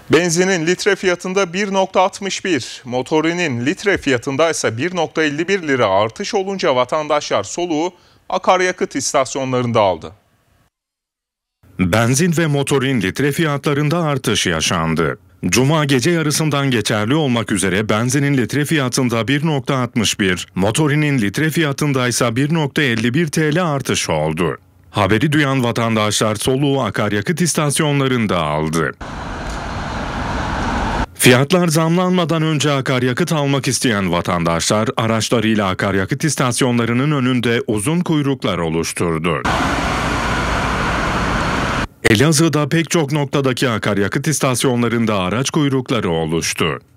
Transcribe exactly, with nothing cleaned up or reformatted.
Benzinin litre fiyatında bir nokta altmış bir, motorinin litre fiyatında ise bir nokta elli bir lira artış olunca vatandaşlar soluğu akaryakıt istasyonlarında aldı. Benzin ve motorin litre fiyatlarında artış yaşandı. Cuma gece yarısından geçerli olmak üzere benzinin litre fiyatında bir nokta altmış bir, motorinin litre fiyatında ise bir nokta elli bir T L artış oldu. Haberi duyan vatandaşlar soluğu akaryakıt istasyonlarında aldı. Fiyatlar zamlanmadan önce akaryakıt almak isteyen vatandaşlar araçlarıyla akaryakıt istasyonlarının önünde uzun kuyruklar oluşturdu. Elazığ'da pek çok noktadaki akaryakıt istasyonlarında araç kuyrukları oluştu.